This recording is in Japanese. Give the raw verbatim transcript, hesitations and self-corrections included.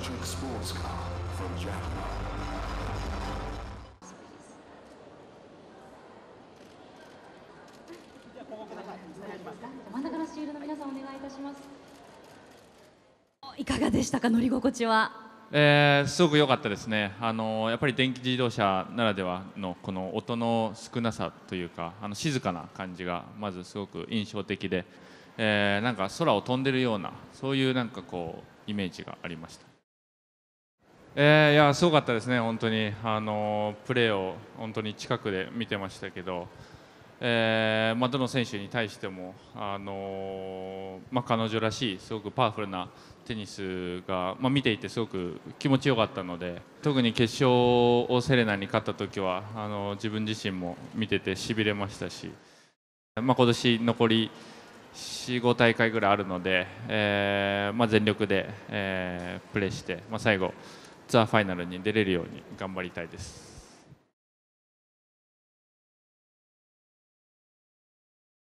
electric sports car from Japan. 真ん中のシールの皆さんお願いいたします。いかがでしたか、乗り心地は。 えー、すごく良かったですね。あのやっぱり電気自動車ならではのこの音の少なさというか、あの静かな感じがまずすごく印象的で、えー、なんか空を飛んでるようなそういうなんかこうイメージがありました。えー、いやすごかったですね。本当にあのプレーを本当に近くで見てましたけど、えーまあ、どの選手に対しても、あのまあ、彼女らしいすごくパワフルなテニスが、まあ、見ていてすごく気持ちよかったので、特に決勝をセレナに勝った時はあの自分自身も見ててしびれましたし、まあ、今年残りよん、ご大会ぐらいあるので、えーまあ、全力で、えープレーして、まあ、最後ツアーファイナルに出れるように頑張りたいです。